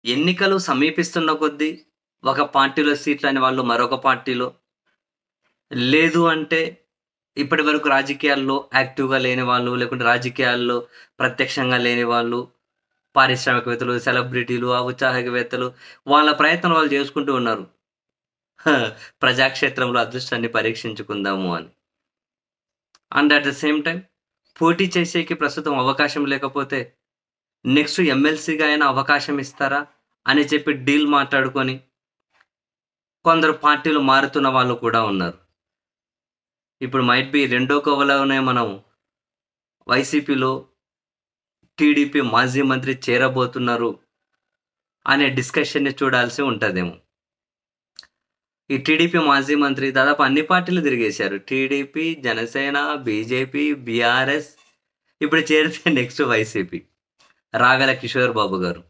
ఎన్నికలు సమీపిస్తున్న కొద్దీ ఒక పార్టీలో సీట్లని వాళ్ళు మరొక పార్టీలో, లేదు అంటే ఇప్పటివరకు రాజకీయాల్లో యాక్టివ్‌గా లేని వాళ్ళు, లేకుంటే రాజకీయాల్లో ప్రత్యక్షంగా లేని వాళ్ళు, పారిశ్రామికవేత్తలు, సెలబ్రిటీలు, ఔత్సాహికవేత్తలు వాళ్ళ ప్రయత్నం వాళ్ళు చేసుకుంటూ ఉన్నారు. హ! ప్రజాక్షేత్రంలో అదృష్టాన్ని పరీక్షించుకుందాము అని. And at the same time పోటీ చేసేకి ప్రస్తుతం అవకాశం లేకపోతే నెక్స్ట్ ఎమ్మెల్సీగా అయినా అవకాశం ఇస్తారా? అని చెప్పి డీల్ మాట్లాడుకొని కొందరు పార్టీలు మారుతున్న వాళ్ళు కూడా ఉన్నారు. ఇప్పుడు మైట్ బి రెండో కోవలోనే మనం వైసీపీలో టీడీపీ మాజీ మంత్రి చేరబోతున్నారు అనే డిస్కషన్‌ని చూడాల్సి ఉంటదేమో. ఈ టీడీపీ మాజీ మంత్రి దాదాపు అన్ని పార్టీలు తిరిగేశారు. టీడీపీ, జనసేన, బీజేపీ, బీఆర్ఎస్ ఇప్పుడు చేరితే నెక్స్ట్ వైసీపీ. రావెల కిషోర్ బాబు గారు.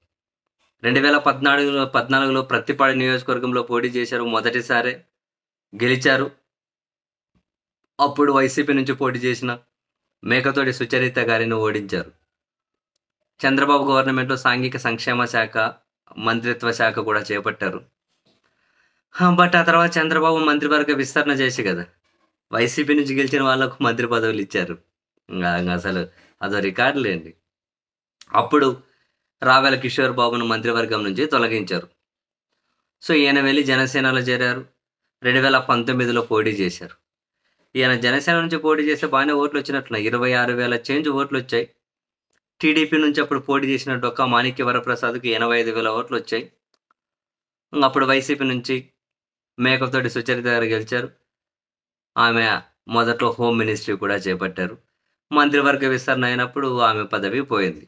2014లో ప్రత్తిపాడు నియోజకవర్గంలో పోటీ చేశారు. మొదటిసారే గెలిచారు. అప్పుడు వైసీపీ నుంచి పోటీ చేసిన మేకతోటి సుచరిత గారిని ఓడించారు. చంద్రబాబు గవర్నమెంట్‌లో సాంఘిక సంక్షేమ శాఖ, మంత్రిత్వ శాఖ కూడా చేపట్టారు. బట్ ఆ తర్వాత చంద్రబాబు మంత్రివర్గ విస్తరణ చేసి కదా! వైసీపీ నుంచి గెలిచిన వాళ్ళకు మంత్రి పదవులిచ్చారు. ఇంగసలు అదో రికార్డులేండి. అప్పుడు రావెల కిషోర్ బాబును మంత్రివర్గం నుంచి తొలగించారు. సో, ఈయన వెళ్లి జనసేనలో చేరారు. 2019లో పోటీ చేశారు. ఈయన జనసేన నుంచి పోటీ చేస్తే బానే ఓట్లొచ్చినట్టున్నాయి. 26,000 చేంజ్ ఓట్లొచ్చాయి. టీడీపీ నుంచి అప్పుడు పోటీ చేసిన డొక్కా మాణిక్య వరప్రసాద్‌కి 85,000 ఓట్లొచ్చాయి. అప్పుడు వైసీపీ నుంచి మేకతోటి సుచరిత గారు గెలిచారు. ఆమె మొదట్లో హోమ్ మినిస్ట్రీ కూడా చేపట్టారు. మంత్రివర్గ విస్తరణ అయినప్పుడు ఆమె పదవి పోయింది.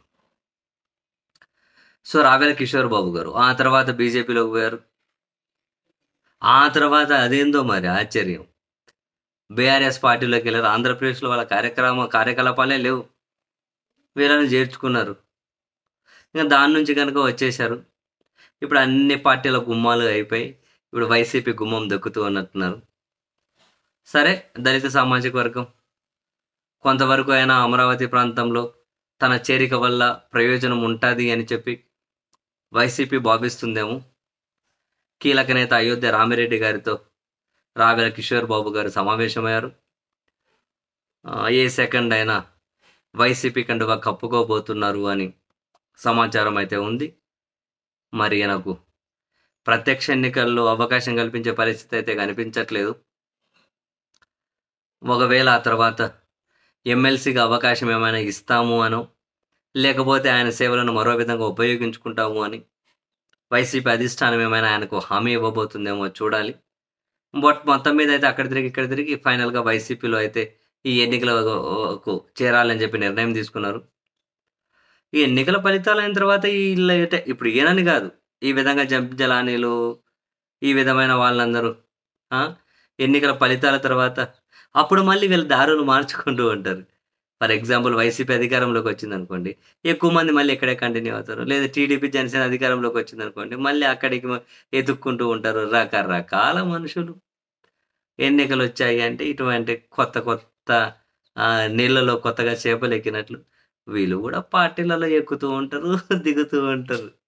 సో, రావెల కిషోర్ బాబు గారు. ఆ తర్వాత బీజేపీలోకి పోయారు. ఆ తర్వాత అదేందో మరి ఆశ్చర్యం. బీఆర్ఎస్ పార్టీలోకెళ్లారు. ఆంధ్రప్రదేశ్‌లో వాళ్ళ కార్యకలాపాలే లేవు. వీళ్ళని చేర్చుకున్నారు. ఇంక దాని నుంచి గనుక వచ్చేశారు. ఇప్పుడు అన్ని పార్టీల గుమ్మాలు అయిపోయి, ఇప్పుడు వైసీపీ గుమ్మం దొక్కుతూ ఉన్నట్టున్నారు. సరే, దళిత సామాజిక వర్గం కొంతవరకు అయినా అమరావతి ప్రాంతంలో తన చేరిక వల్ల ప్రయోజనం ఉంటాది అని చెప్పి వైసీపీ భావిస్తుందేమో. కీలక నేత అయోధ్య రామిరెడ్డి గారితో రావెల కిషోర్ బాబు గారు సమావేశమయ్యారు. ఏ సెకండ్ అయినా వైసీపీ కండువా కప్పుకోబోతున్నారు అని సమాచారం అయితే ఉంది. మరి ఈయనకు ప్రత్యక్ష ఎన్నికల్లో అవకాశం కల్పించే పరిస్థితి అయితే కనిపించట్లేదు. ఒకవేళ ఆ తర్వాత ఎమ్మెల్సీగా అవకాశం ఏమైనా ఇస్తాము అనో, లేకపోతే ఆయన సేవలను మరో విధంగా ఉపయోగించుకుంటాము అని వైసీపీ అధిష్టానం ఏమైనా ఆయనకు హామీ ఇవ్వబోతుందేమో చూడాలి. బట్ మొత్తం మీద అయితే అక్కడ తిరిగి, ఇక్కడ తిరిగి ఫైనల్‌గా వైసీపీలో అయితే ఈ ఎన్నికలకు చేరాలని చెప్పి నిర్ణయం తీసుకున్నారు. ఈ ఎన్నికల ఫలితాలైన తర్వాత ఈళ్ళైతే ఇప్పుడు ఈయనని గాదు. ఈ విధంగా జలానీలు, ఈ విధమైన వాళ్ళందరూ ఆ! ఎన్నికల ఫలితాల తర్వాత అప్పుడు మళ్ళీ వీళ్ళ దారులు మార్చుకుంటూ ఉంటారు. ఫర్ ఎగ్జాంపుల్ వైసీపీ అధికారంలోకొచ్చిందనుకోండి, ఎక్కువ మంది మళ్ళీ ఇక్కడే కంటిన్యూ అవుతారు. లేదా టీడీపీ, జనసేన అధికారంలోకొచ్చిందనుకోండి, మళ్ళీ అక్కడికి ఎతుక్కుంటూ ఉంటారు. రకరకాల మనుషులు. ఎన్నికలొచ్చాయి అంటే ఇటువంటి కొత్త కొత్త నీళ్ళలో కొత్తగా చేపలెక్కినట్లు వీళ్ళు గూడా పార్టీలలో ఎక్కుతూ ఉంటారు, దిగుతూ ఉంటారు.